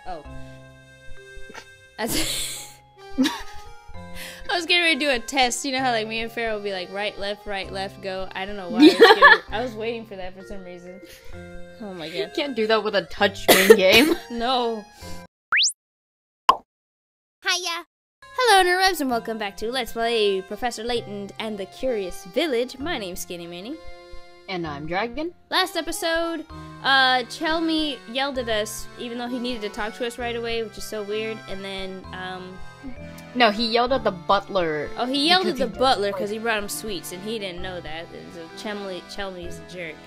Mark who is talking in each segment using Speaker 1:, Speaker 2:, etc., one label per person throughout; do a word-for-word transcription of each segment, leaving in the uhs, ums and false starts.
Speaker 1: Oh. As I was getting ready to do a test. You know how like me and Farrah will be like right, left, right, left, go. I don't know why. I was, getting, I was waiting for that for some reason. Oh my god.
Speaker 2: You can't do that with a touchscreen game.
Speaker 1: No. Hiya. Hello, interwebs, and welcome back to Let's Play Professor Layton and the Curious Village. My name's Skinny Minnie.
Speaker 2: And I'm Dragon.
Speaker 1: Last episode, uh, Chelmy yelled at us, even though he needed to talk to us right away, which is so weird. And then, um...
Speaker 2: No, he yelled at the butler.
Speaker 1: Oh, he yelled at the butler because he brought him sweets, and he didn't know that. So Chelmy, Chelmy's a jerk.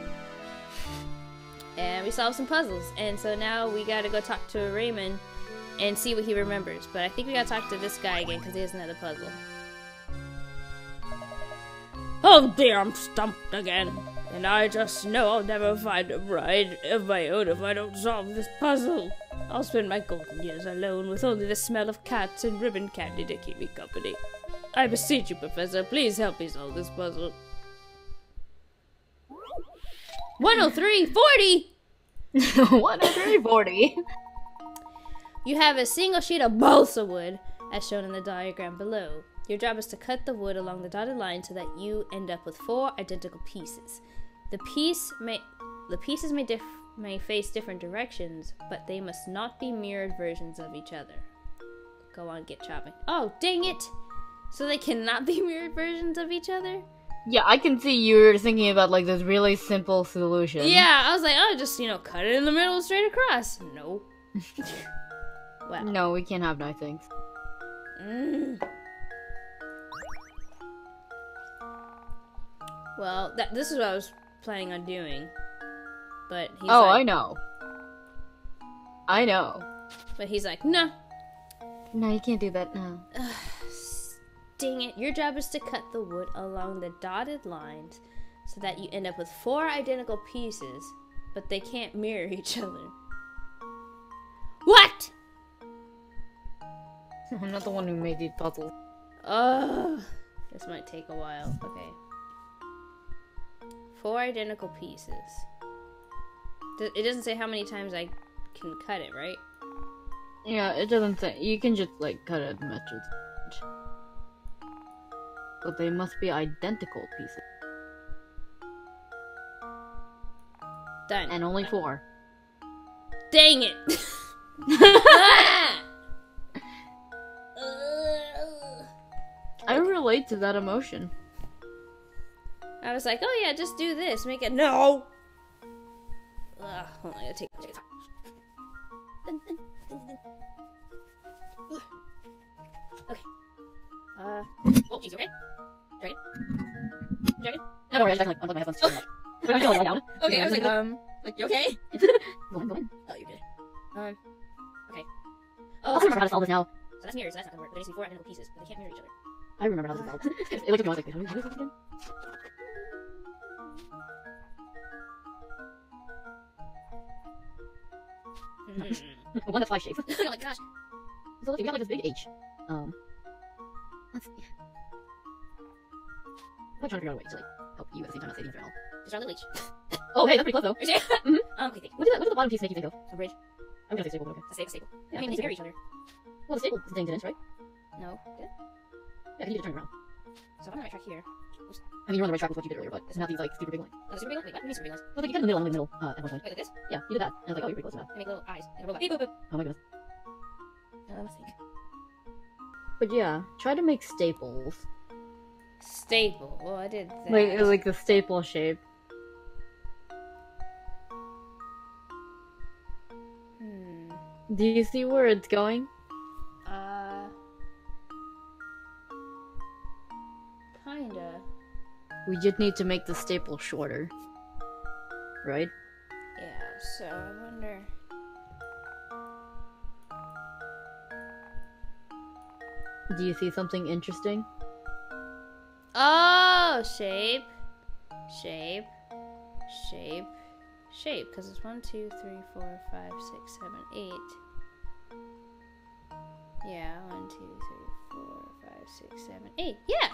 Speaker 1: And we solved some puzzles, and so now we gotta go talk to Raymond and see what he remembers. But I think we gotta talk to this guy again because he has another puzzle. Oh dear, I'm stumped again. And I just know I'll never find a bride of my own if I don't solve this puzzle. I'll spend my golden years alone with only the smell of cats and ribbon candy to keep me company. I beseech you, Professor, please help me solve this puzzle. one oh three forty!
Speaker 2: one oh three forty.
Speaker 1: You have a single sheet of balsa wood, as shown in the diagram below. Your job is to cut the wood along the dotted line so that you end up with four identical pieces. The piece may, the pieces may, dif may face different directions, but they must not be mirrored versions of each other. Go on, get chopping. Oh, dang it! So they cannot be mirrored versions of each other?
Speaker 2: Yeah, I can see you were thinking about like this really simple solution.
Speaker 1: Yeah, I was like, oh, just, you know, cut it in the middle straight across. No. Well.
Speaker 2: No, we can't have nice things.
Speaker 1: Mm. Well, that, this is what I was planning on doing, but he's
Speaker 2: Oh,
Speaker 1: like,
Speaker 2: I know. I know.
Speaker 1: But he's like, no.
Speaker 2: No, you can't do that now.
Speaker 1: Dang it. Your job is to cut the wood along the dotted lines so that you end up with four identical pieces, but they can't mirror each other. What?
Speaker 2: I'm not the one who made these puzzles.
Speaker 1: Ugh. This might take a while. Okay. Four identical pieces. It doesn't say how many times I can cut it, right?
Speaker 2: Yeah, it doesn't say. You can just, like, cut it meters. But they must be identical pieces.
Speaker 1: Done.
Speaker 2: And only four.
Speaker 1: Dang it! Ah!
Speaker 2: I relate to that emotion.
Speaker 1: I was like, oh yeah, just do this. Make it. No! Ugh, hold on, I gotta take, take time. Okay. Uh. Oh, jeez, okay? Dragon? Dragon?
Speaker 2: No, don't worry, I just like, unplug my headphones.
Speaker 1: Oh.
Speaker 2: I'm feeling lie down.
Speaker 1: Okay, I was like, um, like, you okay?
Speaker 2: Go in, go in.
Speaker 1: Oh, you're good. Um, okay.
Speaker 2: I'll
Speaker 1: Oh,
Speaker 2: remember how to solve this now.
Speaker 1: so that's mirrors, so that's not gonna work. There needs to be four identical pieces, but they can't mirror each other.
Speaker 2: I remember how this is solved. It looked at me, I was like, how do we do this again?
Speaker 1: Mm-hmm.
Speaker 2: One that's five shapes.
Speaker 1: Oh my gosh.
Speaker 2: So look, we got like this big H. Um, let's see. I'm trying to figure out a way to like help you at the same time as saving for all.
Speaker 1: Just draw a little H.
Speaker 2: Oh, hey, that's pretty close though.
Speaker 1: Are you serious?
Speaker 2: Mhm.
Speaker 1: Um, okay, thank you.
Speaker 2: What is that? What does the bottom piece make you think of?
Speaker 1: A bridge.
Speaker 2: I'm gonna say staple, but okay.
Speaker 1: A staple, staple.
Speaker 2: Yeah,
Speaker 1: I mean, they
Speaker 2: staple.
Speaker 1: mirror each other.
Speaker 2: Well, the staple is thing to this, right?
Speaker 1: No. Good.
Speaker 2: Yeah, I think you just turn it around.
Speaker 1: So I'm on the right track here.
Speaker 2: I mean, you're on the right track with what you did earlier, but it's not these like super big lines.
Speaker 1: Oh, super big one? Wait, what? What do you mean super big ones?
Speaker 2: Well, like you got in the middle, I'm in the middle, uh, at one point.
Speaker 1: Wait, like this?
Speaker 2: Yeah, you did that. And I was like, oh, you're pretty close enough.
Speaker 1: They make little eyes. Like a robot. Beep, boop, boop.
Speaker 2: Oh my goodness.
Speaker 1: Uh, let me think.
Speaker 2: But yeah, try to make staples.
Speaker 1: Staple. Oh, I did that.
Speaker 2: Like, like the staple shape.
Speaker 1: Hmm.
Speaker 2: Do you see where it's going?
Speaker 1: Uh. Kinda.
Speaker 2: We just need to make the staple shorter. Right?
Speaker 1: Yeah, so I wonder.
Speaker 2: Do you see something interesting?
Speaker 1: Oh, shape. Shape. Shape. Shape. Because it's one, two, three, four, five, six, seven, eight. Yeah, one, two, three, four, five, six, seven, eight. Yeah!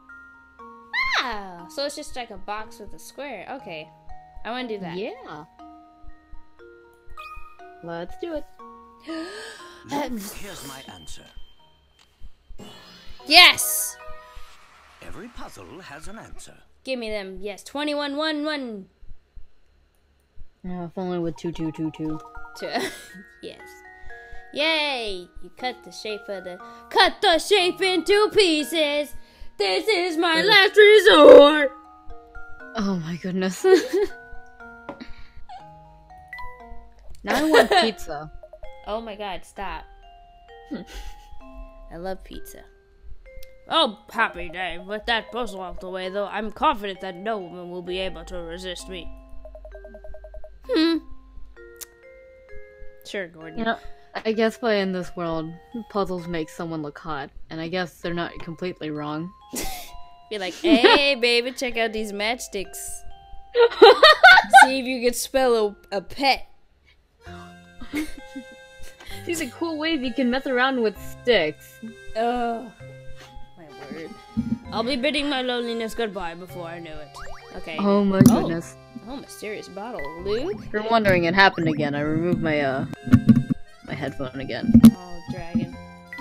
Speaker 1: Wow! So it's just like a box with a square. Okay. I want to do that.
Speaker 2: Yeah. Let's do it.
Speaker 3: Look, here's my answer.
Speaker 1: Yes!
Speaker 3: Every puzzle has an answer.
Speaker 1: Give me them. Yes, twenty-one, one, one.
Speaker 2: Yeah, if only with two, two, two, two.
Speaker 1: Two. Yes. Yay! You cut the shape of the... Cut the shape into pieces! This is my last resort!
Speaker 2: Oh my goodness. Now I want pizza.
Speaker 1: Oh my god, stop. I love pizza. Oh, happy day. With that puzzle out the way, though, I'm confident that no woman will be able to resist me. Hmm. Sure, Gordon.
Speaker 2: You know, I guess by in this world, puzzles make someone look hot, and I guess they're not completely wrong.
Speaker 1: Be like, hey, baby, check out these matchsticks. See if you can spell a, a pet.
Speaker 2: These are cool ways you can mess around with sticks.
Speaker 1: Oh, my word. I'll be bidding my loneliness goodbye before I know it. Okay.
Speaker 2: Oh my goodness.
Speaker 1: Oh, mysterious bottle. Luke?
Speaker 2: If you're wondering, it happened again. I removed my, uh, my headphone again.
Speaker 1: Oh, dragon.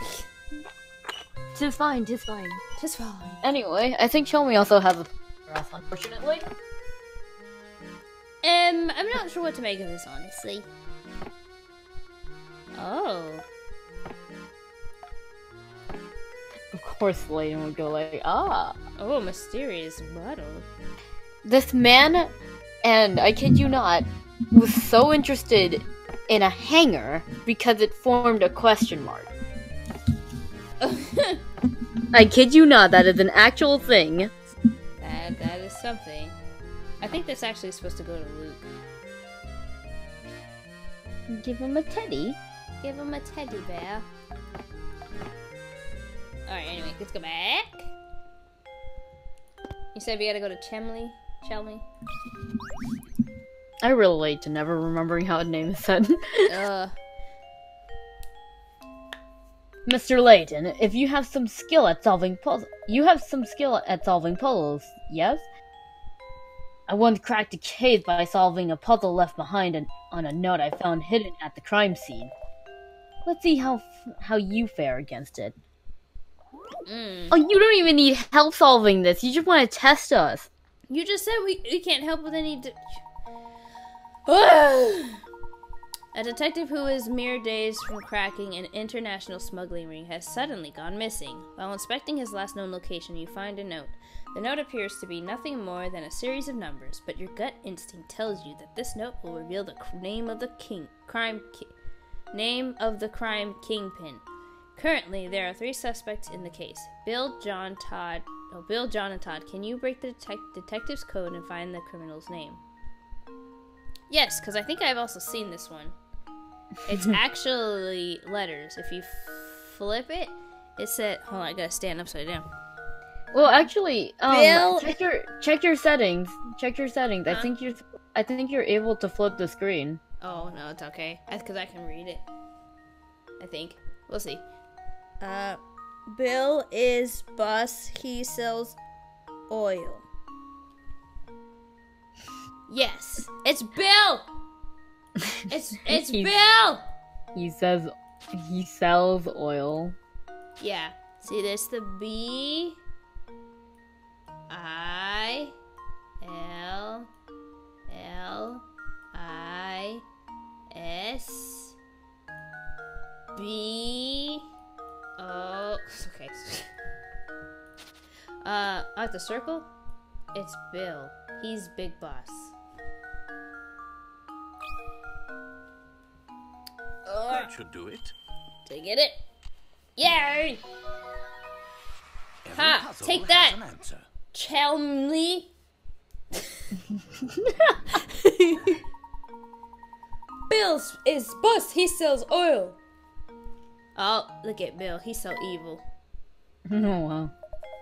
Speaker 2: Tis fine, tis fine.
Speaker 1: Just fine.
Speaker 2: Anyway, I think Chelmy also has a breath, unfortunately.
Speaker 1: Um, I'm not sure what to make of this, honestly. Oh.
Speaker 2: Of course, Layton would go like, ah.
Speaker 1: Oh, mysterious bottle.
Speaker 2: This man, and I kid you not, was so interested in a hanger because it formed a question mark. I kid you not, that is an actual thing.
Speaker 1: That, that is something. I think this actually is supposed to go to Luke.
Speaker 2: Give him a teddy.
Speaker 1: Give him a teddy bear. Alright, anyway, let's go back. You said we gotta go to Chemley? Chelmy?
Speaker 2: I relate to never remembering how a name is said.
Speaker 1: uh.
Speaker 2: Mister Layton, if you have some skill at solving puzzles, you have some skill at solving puzzles, yes? I once cracked a case by solving a puzzle left behind an, on a note I found hidden at the crime scene. Let's see how how you fare against it.
Speaker 1: Mm.
Speaker 2: Oh, you don't even need help solving this. You just want to test us.
Speaker 1: You just said we, we can't help with any... De A detective who is mere days from cracking an international smuggling ring has suddenly gone missing. While inspecting his last known location, you find a note. The note appears to be nothing more than a series of numbers, but your gut instinct tells you that this note will reveal the name of the king crime ki name of the crime kingpin. Currently, there are three suspects in the case: Bill, John, Todd. Oh, Bill, John, and Todd. Can you break the detec detective's code and find the criminal's name? Yes, because I think I've also seen this one. It's actually letters. If you flip it, it said, hold on, I gotta stand upside down.
Speaker 2: Well, actually, um,
Speaker 1: Bill-
Speaker 2: check your check your settings. Check your settings.
Speaker 1: Huh?
Speaker 2: I think you're I think you're able to flip the screen.
Speaker 1: Oh, no, it's okay. That's because I can read it. I think. We'll see. Uh, Bill is boss. He sells oil. Yes, it's Bill! It's it's
Speaker 2: He's-
Speaker 1: Bill!
Speaker 2: He says he sells oil.
Speaker 1: Yeah. See, there's the B I L L I S B O. Okay. Uh, at the circle, it's Bill. He's big boss.
Speaker 3: That should do it.
Speaker 1: Did I get it? Yay!
Speaker 3: Every
Speaker 1: Ha,
Speaker 3: puzzle
Speaker 1: take
Speaker 3: has
Speaker 1: that.
Speaker 3: an answer.
Speaker 1: Chelmley. Bill's is boss. He sells oil. Oh, look at Bill. He's so evil.
Speaker 2: Oh wow.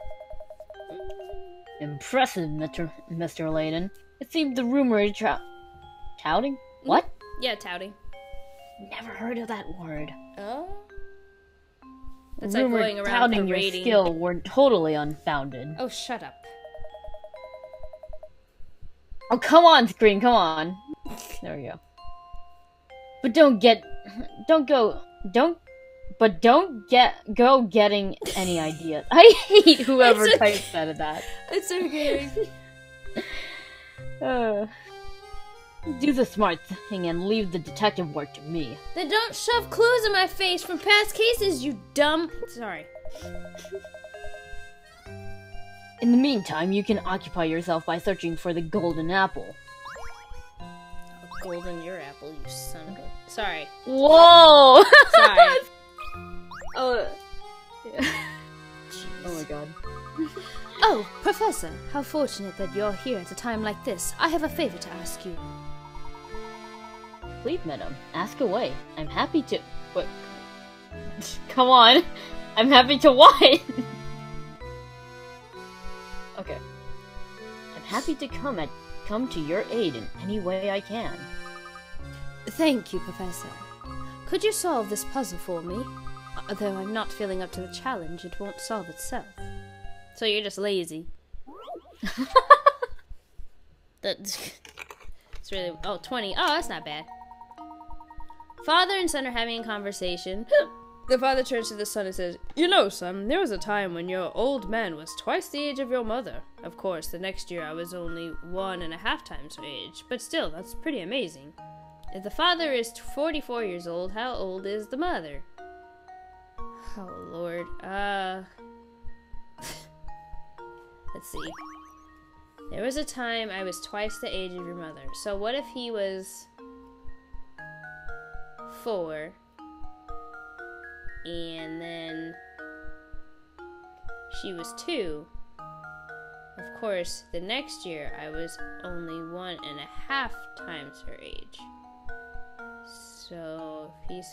Speaker 2: Impressive, Mister Mister Layton. It seems the rumor is tra- touting? What?
Speaker 1: Yeah, touting.
Speaker 2: Never heard of that word.
Speaker 1: Oh. That's like
Speaker 2: Rumor
Speaker 1: going around
Speaker 2: touting your
Speaker 1: parading.
Speaker 2: skill were totally unfounded.
Speaker 1: Oh, shut up.
Speaker 2: Oh, come on, screen, come on. There we go. But don't get don't go, don't, but don't get go getting any ideas. I hate whoever
Speaker 1: It's okay.
Speaker 2: types out of that.
Speaker 1: It's okay.
Speaker 2: Uh, do the smart thing and leave the detective work to me.
Speaker 1: Then don't shove clues in my face from past cases, you dumb. Sorry.
Speaker 2: In the meantime, you can occupy yourself by searching for the golden apple.
Speaker 1: Golden your apple, you son of a. Sorry.
Speaker 2: Whoa!
Speaker 1: Sorry.
Speaker 2: Oh.
Speaker 1: Jeez.
Speaker 2: Oh my god.
Speaker 1: Oh, Professor, how fortunate that you're here at a time like this. I have a favor to ask you.
Speaker 2: Please, madam, ask away. I'm happy to. What? Come on. I'm happy to what? Okay. I'm happy to come at come to your aid in any way I can.
Speaker 1: Thank you, Professor. Could you solve this puzzle for me? Although I'm not feeling up to the challenge, it won't solve itself. So you're just lazy. That's it's really oh twenty. Oh, that's not bad. Father and son are having a conversation. The father turns to the son and says, "You know, son, there was a time when your old man was twice the age of your mother. Of course, the next year I was only one and a half times her age, but still, that's pretty amazing. If the father is forty-four years old, how old is the mother?" Oh, Lord. Uh... Let's see. There was a time I was twice the age of your mother. So what if he was four and then she was two? Of course, the next year I was only one and a half times her age. So if he's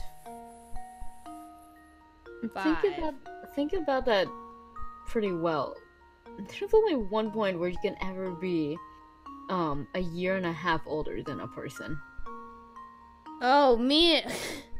Speaker 1: five.
Speaker 2: Think about think about that pretty well. There's only one point where you can ever be um a year and a half older than a person.
Speaker 1: Oh, me and...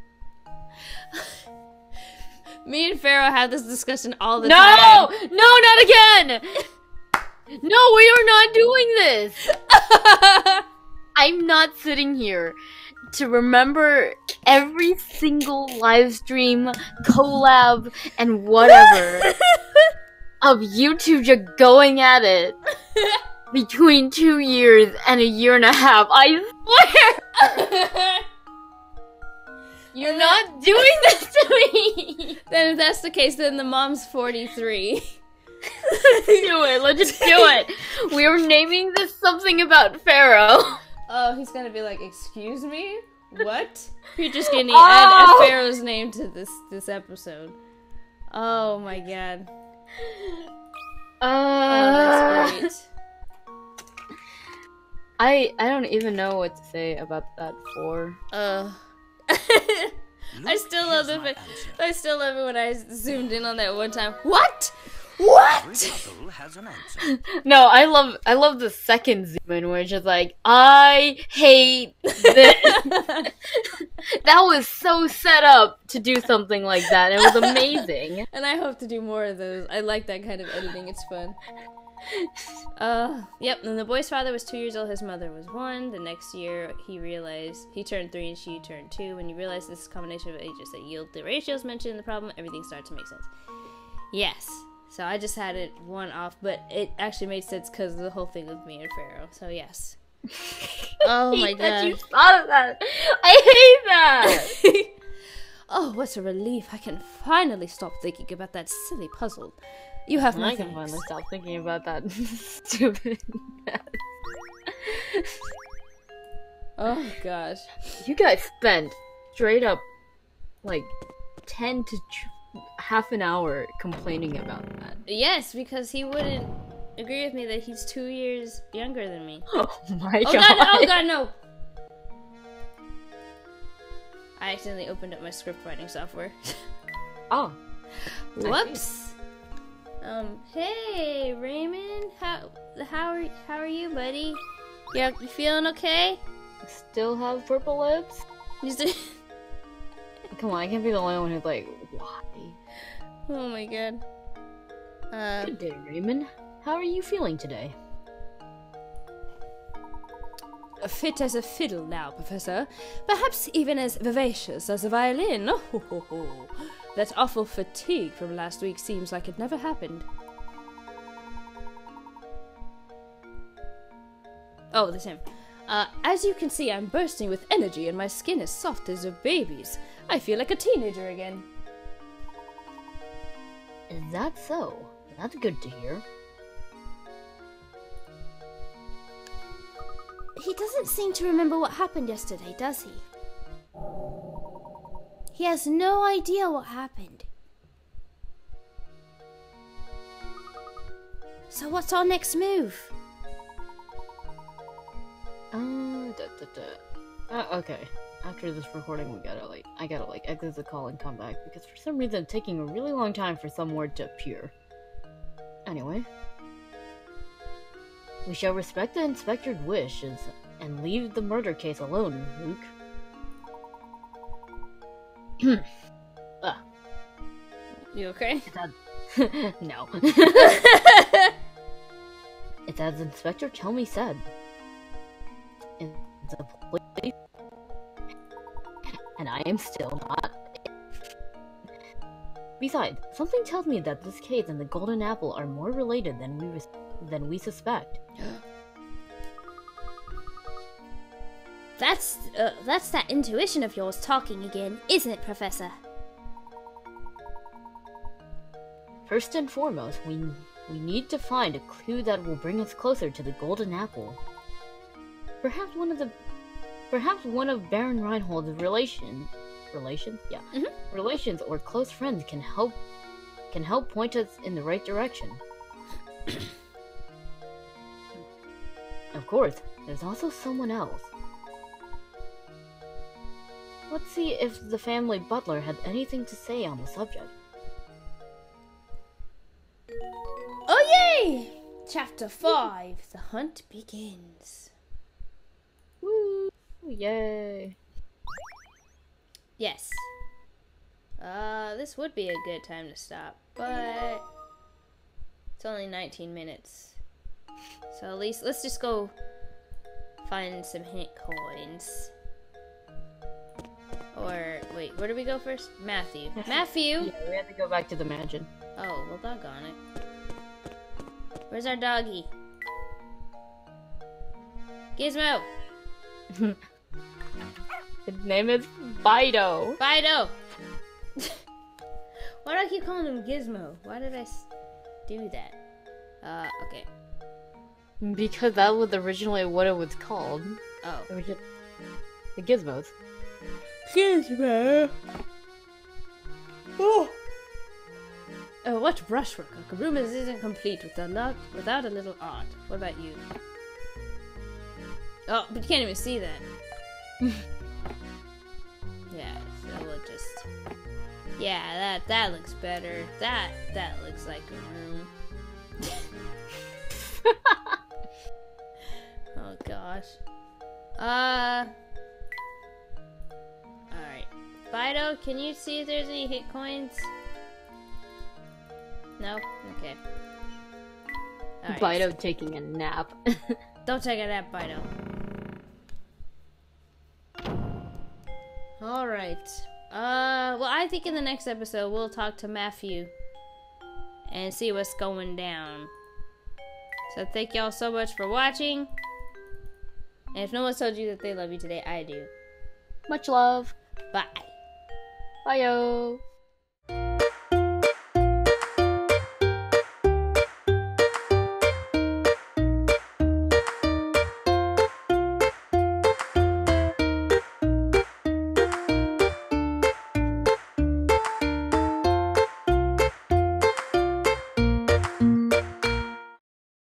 Speaker 1: me and Pharaoh have this discussion all the
Speaker 2: no!
Speaker 1: time.
Speaker 2: No, not again! No, we are not doing this! I'm not sitting here to remember every single live stream, collab, and whatever of YouTube just going at it between two years and a year and a half. I swear! You're not doing this to me!
Speaker 1: Then if that's the case, then the mom's forty-three.
Speaker 2: Do it, let's just do it. We are naming this something about Pharaoh.
Speaker 1: Oh, he's gonna be like, excuse me? What? You're just gonna
Speaker 2: Oh!
Speaker 1: add Pharaoh's name to this this episode. Oh my god.
Speaker 2: Uh,
Speaker 1: Oh, that's great.
Speaker 2: I I don't even know what to say about that for.
Speaker 1: Uh. I still love the fa- I still love it when I zoomed in on that one time. What?
Speaker 3: Every
Speaker 1: What?
Speaker 3: puzzle has an answer.
Speaker 2: No, I love I love the second zoom in where it's just like, I hate this. That was so set up to do something like that. It was amazing.
Speaker 1: And I hope to do more of those. I like that kind of editing. It's fun. Uh, yep. And the boy's father was two years old. His mother was one. The next year, he realized he turned three and she turned two. When you realize this combination of ages that yield the ratios mentioned in the problem, everything started to make sense. Yes. So I just had it one off, but it actually made sense because of the whole thing with me and Pharaoh. So yes. Oh my
Speaker 2: I hate that you
Speaker 1: god.
Speaker 2: thought of that. I hate that.
Speaker 1: Oh, what a relief. I can finally stop thinking about that silly puzzle. You have my
Speaker 2: I can
Speaker 1: thanks.
Speaker 2: finally stop thinking about that stupid.
Speaker 1: Oh gosh.
Speaker 2: You guys spent straight up like ten to tr- half an hour complaining about that.
Speaker 1: Yes, because he wouldn't agree with me that he's two years younger than me.
Speaker 2: Oh my
Speaker 1: Oh
Speaker 2: god!
Speaker 1: god, oh god, no! I accidentally opened up my script writing software.
Speaker 2: Oh,
Speaker 1: Whoops. Um, hey, Raymond, how how are how are you, buddy? Yeah, you feeling okay?
Speaker 2: still have purple lips?
Speaker 1: You still-
Speaker 2: Come on, I can't be the only one who's like, why?
Speaker 1: Oh my god. Uh,
Speaker 2: Good day, Raymond. How are you feeling today?
Speaker 1: fit as a fiddle now, Professor. Perhaps even as vivacious as a violin. Oh, ho, ho, ho. That awful fatigue from last week seems like it never happened. Oh, this him. Uh, as you can see, I'm bursting with energy and my skin is soft as a baby's. I feel like a teenager again.
Speaker 2: Is that so? That's good to hear.
Speaker 1: He doesn't seem to remember what happened yesterday, does he? He has no idea what happened. So what's our next move?
Speaker 2: Uh, da, da, da. Uh, okay. After this recording, we gotta like, I gotta like exit the call and come back because for some reason it's taking a really long time for some word to appear. Anyway, we shall respect the inspector's wishes and leave the murder case alone, Luke. ah.
Speaker 1: You okay?
Speaker 2: No. It's as Inspector Chelmy said. It's a place, and I am still not. Besides, something tells me that this case and the Golden Apple are more related than we than we suspect.
Speaker 1: That's uh, that's that intuition of yours talking again, isn't it, Professor?
Speaker 2: First and foremost, we we need to find a clue that will bring us closer to the Golden Apple. Perhaps one of the, perhaps one of Baron Reinhold's relation, relations, yeah,
Speaker 1: Mm-hmm.
Speaker 2: relations or close friends can help, can help point us in the right direction. Of course, there's also someone else. Let's see if the family butler had anything to say on the subject.
Speaker 1: Oh yay! Chapter five, The Hunt Begins.
Speaker 2: Woo! Yay!
Speaker 1: Yes. Uh, this would be a good time to stop, but it's only nineteen minutes. So at least, let's just go find some hint coins. Or, wait, where do we go first? Matthew. Matthew!
Speaker 2: Yeah, we have to go back to the mansion.
Speaker 1: Oh, well, doggone it. Where's our doggy? Gizmo!
Speaker 2: His name is Fido.
Speaker 1: Fido! Why do I keep calling him Gizmo? Why did I s do that? Uh, okay.
Speaker 2: Because that was originally what it was called.
Speaker 1: Oh.
Speaker 2: It was just the Gizmos.
Speaker 1: Gizmo! Oh! Oh, what brushwork! A room isn't complete without, lot, without a little art. What about you? Oh, but you can't even see that. Yeah, so we'll just... Yeah, that that looks better. That, that looks like a room. Oh, gosh. Uh... Alright. Fido, can you see if there's any hit coins? No? Okay. Alright.
Speaker 2: Fido taking a nap.
Speaker 1: Don't take a nap, Fido. Alright. Uh, well, I think in the next episode we'll talk to Matthew and see what's going down. So thank y'all so much for watching. And if no one's told you that they love you today, I do.
Speaker 2: Much love.
Speaker 1: Bye.
Speaker 2: Bye-o.